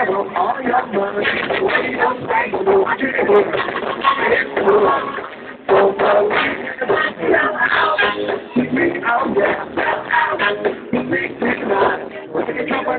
all your money. We don't fight no chicken. It's the love. So far, we out, yeah. We tonight.